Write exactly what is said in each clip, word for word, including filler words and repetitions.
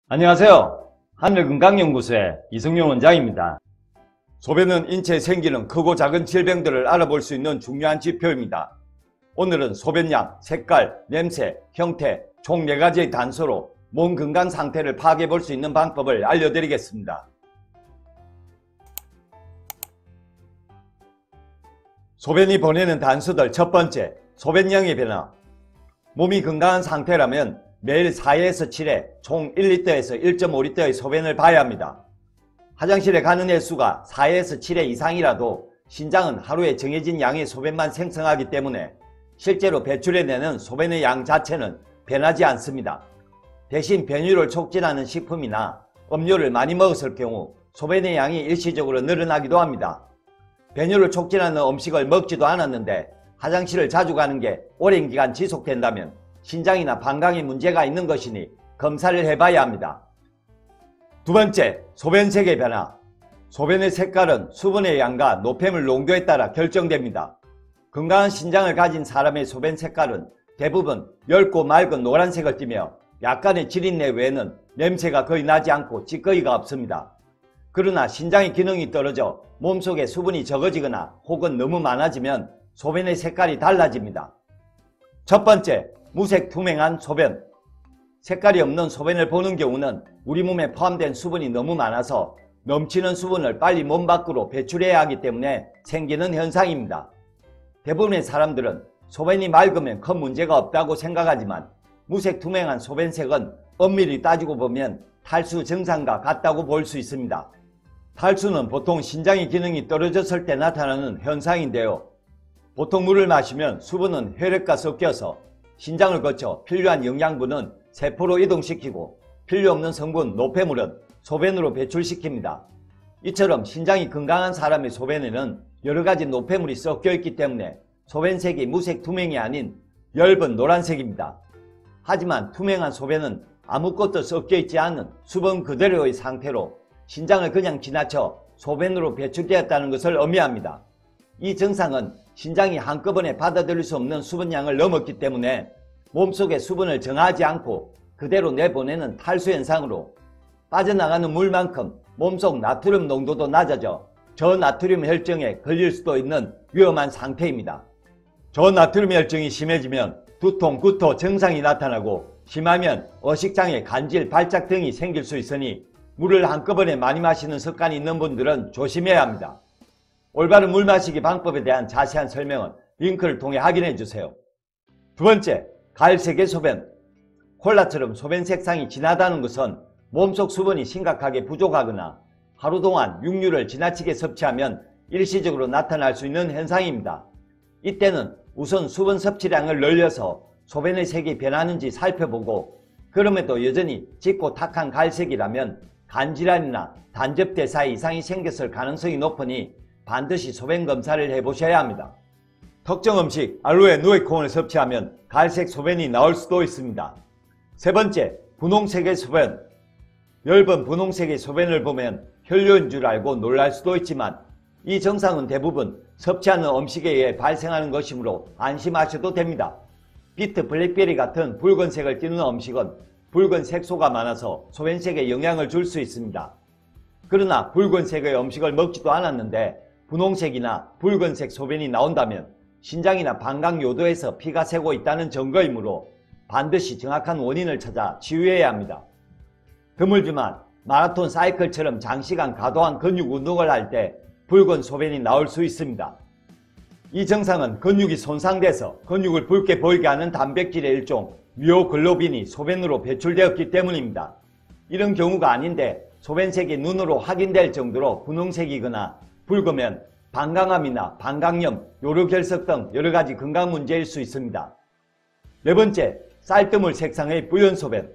안녕하세요. 하늘건강연구소의 이승용 원장입니다. 소변은 인체에 생기는 크고 작은 질병들을 알아볼 수 있는 중요한 지표입니다. 오늘은 소변량, 색깔, 냄새, 형태 총 네 가지의 단서로 몸 건강 상태를 파악해 볼 수 있는 방법을 알려드리겠습니다. 소변이 보내는 단서들 첫 번째, 소변량의 변화. 몸이 건강한 상태라면 매일 사에서 칠회, 총 일 리터에서 일 점 오 리터의 소변을 봐야 합니다. 화장실에 가는 횟수가 사에서 칠회 이상이라도 신장은 하루에 정해진 양의 소변만 생성하기 때문에 실제로 배출해내는 소변의 양 자체는 변하지 않습니다. 대신 변이를 촉진하는 식품이나 음료를 많이 먹었을 경우 소변의 양이 일시적으로 늘어나기도 합니다. 변이를 촉진하는 음식을 먹지도 않았는데 화장실을 자주 가는 게 오랜 기간 지속된다면 신장이나 방광에 문제가 있는 것이니 검사를 해봐야 합니다. 두 번째, 소변색의 변화. 소변의 색깔은 수분의 양과 노폐물 농도에 따라 결정됩니다. 건강한 신장을 가진 사람의 소변 색깔은 대부분 엷고 맑은 노란색을 띠며 약간의 지린내 외에는 냄새가 거의 나지 않고 찌꺼기가 없습니다. 그러나 신장의 기능이 떨어져 몸속에 수분이 적어지거나 혹은 너무 많아지면 소변의 색깔이 달라집니다. 첫 번째, 무색 투명한 소변. 색깔이 없는 소변을 보는 경우는 우리 몸에 포함된 수분이 너무 많아서 넘치는 수분을 빨리 몸 밖으로 배출해야 하기 때문에 생기는 현상입니다. 대부분의 사람들은 소변이 맑으면 큰 문제가 없다고 생각하지만 무색 투명한 소변색은 엄밀히 따지고 보면 탈수 증상과 같다고 볼 수 있습니다. 탈수는 보통 신장의 기능이 떨어졌을 때 나타나는 현상인데요. 보통 물을 마시면 수분은 혈액과 섞여서 신장을 거쳐 필요한 영양분은 세포로 이동시키고 필요 없는 성분 노폐물은 소변으로 배출시킵니다. 이처럼 신장이 건강한 사람의 소변에는 여러가지 노폐물이 섞여 있기 때문에 소변색이 무색 투명이 아닌 엷은 노란색입니다. 하지만 투명한 소변은 아무것도 섞여 있지 않은 수분 그대로의 상태로 신장을 그냥 지나쳐 소변으로 배출되었다는 것을 의미합니다. 이 증상은 신장이 한꺼번에 받아들일 수 없는 수분량을 넘었기 때문에 몸속에 수분을 정하지 않고 그대로 내보내는 탈수 현상으로 빠져나가는 물만큼 몸속 나트륨 농도도 낮아져 저나트륨 혈증에 걸릴 수도 있는 위험한 상태입니다. 저나트륨 혈증이 심해지면 두통, 구토 증상이 나타나고 심하면 어식장애, 간질, 발작 등이 생길 수 있으니 물을 한꺼번에 많이 마시는 습관이 있는 분들은 조심해야 합니다. 올바른 물 마시기 방법에 대한 자세한 설명은 링크를 통해 확인해 주세요. 두 번째, 갈색의 소변. 콜라처럼 소변 색상이 진하다는 것은 몸속 수분이 심각하게 부족하거나 하루 동안 육류를 지나치게 섭취하면 일시적으로 나타날 수 있는 현상입니다. 이때는 우선 수분 섭취량을 늘려서 소변의 색이 변하는지 살펴보고 그럼에도 여전히 짙고 탁한 갈색이라면 간질환이나 단접대사에 이상이 생겼을 가능성이 높으니 반드시 소변 검사를 해보셔야 합니다. 특정 음식, 알로에 누에콘을 섭취하면 갈색 소변이 나올 수도 있습니다. 세 번째, 분홍색의 소변. 엷은 분홍색의 소변을 보면 혈뇨인 줄 알고 놀랄 수도 있지만 이 증상은 대부분 섭취하는 음식에 의해 발생하는 것이므로 안심하셔도 됩니다. 비트, 블랙베리 같은 붉은색을 띠는 음식은 붉은 색소가 많아서 소변색에 영향을 줄 수 있습니다. 그러나 붉은색의 음식을 먹지도 않았는데 분홍색이나 붉은색 소변이 나온다면 신장이나 방광 요도에서 피가 새고 있다는 증거이므로 반드시 정확한 원인을 찾아 치유해야 합니다. 드물지만 마라톤 사이클처럼 장시간 과도한 근육 운동을 할 때 붉은 소변이 나올 수 있습니다. 이 증상은 근육이 손상돼서 근육을 붉게 보이게 하는 단백질의 일종 미오글로빈이 소변으로 배출되었기 때문입니다. 이런 경우가 아닌데 소변색이 눈으로 확인될 정도로 분홍색이거나 붉으면 방광암이나 방광염, 요로결석 등 여러가지 건강 문제일 수 있습니다. 네 번째, 쌀뜨물 색상의 뿌연 소변.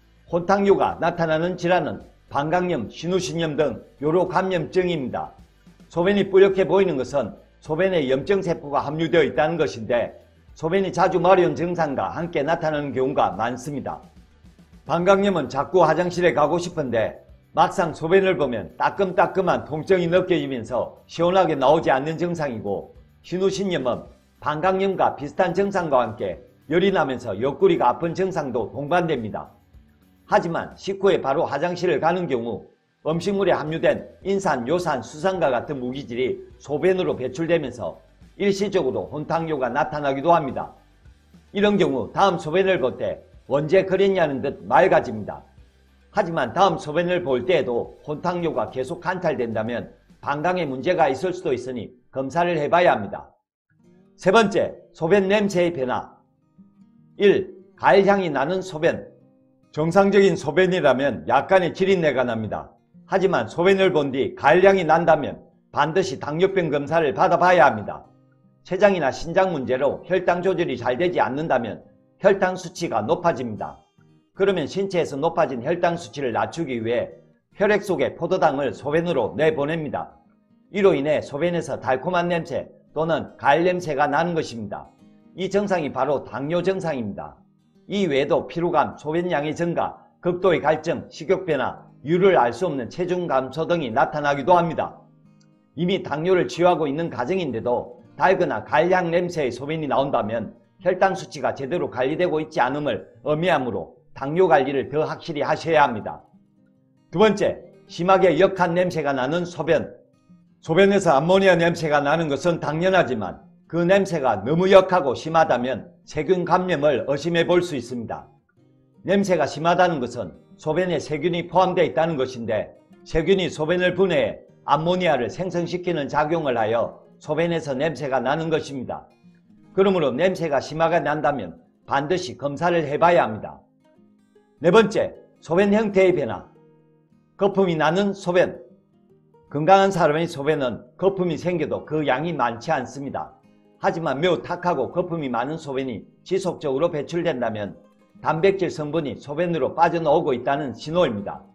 혼탕류가 나타나는 질환은 방광염, 신우신염 등 요로감염증입니다. 소변이 뿌옇게 보이는 것은 소변에 염증세포가 함유되어 있다는 것인데 소변이 자주 마려운 증상과 함께 나타나는 경우가 많습니다. 방광염은 자꾸 화장실에 가고 싶은데 막상 소변을 보면 따끔따끔한 통증이 느껴지면서 시원하게 나오지 않는 증상이고 신우신염은 방광염과 비슷한 증상과 함께 열이 나면서 옆구리가 아픈 증상도 동반됩니다. 하지만 식후에 바로 화장실을 가는 경우 음식물에 함유된 인산, 요산, 수산과 같은 무기질이 소변으로 배출되면서 일시적으로 혼탕뇨가 나타나기도 합니다. 이런 경우 다음 소변을 볼 때 언제 그랬냐는 듯 맑아집니다. 하지만 다음 소변을 볼 때에도 혼탕뇨가 계속 관찰된다면 방광에 문제가 있을 수도 있으니 검사를 해봐야 합니다. 세 번째, 소변 냄새의 변화. 일. 가을향이 나는 소변. 정상적인 소변이라면 약간의 기린내가 납니다. 하지만 소변을 본 뒤 가을향이 난다면 반드시 당뇨병 검사를 받아봐야 합니다. 췌장이나 신장 문제로 혈당 조절이 잘 되지 않는다면 혈당 수치가 높아집니다. 그러면 신체에서 높아진 혈당 수치를 낮추기 위해 혈액 속의 포도당을 소변으로 내보냅니다. 이로 인해 소변에서 달콤한 냄새 또는 가을 냄새가 나는 것입니다. 이 증상이 바로 당뇨 증상입니다. 이 외에도 피로감, 소변량의 증가, 극도의 갈증, 식욕 변화, 이유를 알 수 없는 체중 감소 등이 나타나기도 합니다. 이미 당뇨를 치유하고 있는 가정인데도 달거나 가을향 냄새의 소변이 나온다면 혈당 수치가 제대로 관리되고 있지 않음을 의미하므로 당뇨 관리를 더 확실히 하셔야 합니다. 두 번째, 심하게 역한 냄새가 나는 소변. 소변에서 암모니아 냄새가 나는 것은 당연하지만 그 냄새가 너무 역하고 심하다면 세균 감염을 의심해 볼 수 있습니다. 냄새가 심하다는 것은 소변에 세균이 포함되어 있다는 것인데 세균이 소변을 분해해 암모니아를 생성시키는 작용을 하여 소변에서 냄새가 나는 것입니다. 그러므로 냄새가 심하게 난다면 반드시 검사를 해봐야 합니다. 네 번째, 소변 형태의 변화. 거품이 나는 소변. 건강한 사람의 소변은 거품이 생겨도 그 양이 많지 않습니다. 하지만 매우 탁하고 거품이 많은 소변이 지속적으로 배출된다면 단백질 성분이 소변으로 빠져나오고 있다는 신호입니다.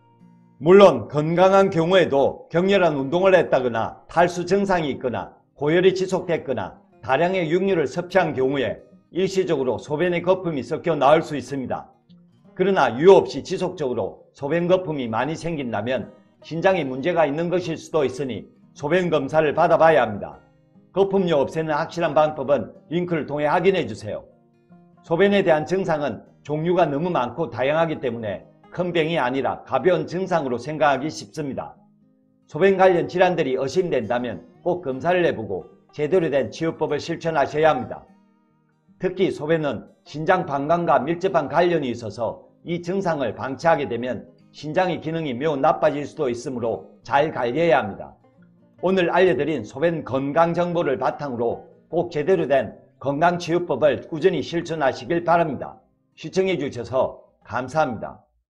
물론 건강한 경우에도 격렬한 운동을 했다거나 탈수 증상이 있거나 고열이 지속됐거나 다량의 육류를 섭취한 경우에 일시적으로 소변의 거품이 섞여 나올 수 있습니다. 그러나 이유 없이 지속적으로 소변 거품이 많이 생긴다면 신장에 문제가 있는 것일 수도 있으니 소변 검사를 받아봐야 합니다. 거품료 없애는 확실한 방법은 링크를 통해 확인해 주세요. 소변에 대한 증상은 종류가 너무 많고 다양하기 때문에 큰 병이 아니라 가벼운 증상으로 생각하기 쉽습니다. 소변 관련 질환들이 의심된다면 꼭 검사를 해보고 제대로 된 치유법을 실천하셔야 합니다. 특히 소변은 신장 방광과 밀접한 관련이 있어서 이 증상을 방치하게 되면 신장의 기능이 매우 나빠질 수도 있으므로 잘 관리해야 합니다. 오늘 알려드린 소변 건강 정보를 바탕으로 꼭 제대로 된 건강치유법을 꾸준히 실천하시길 바랍니다. 시청해 주셔서 감사합니다.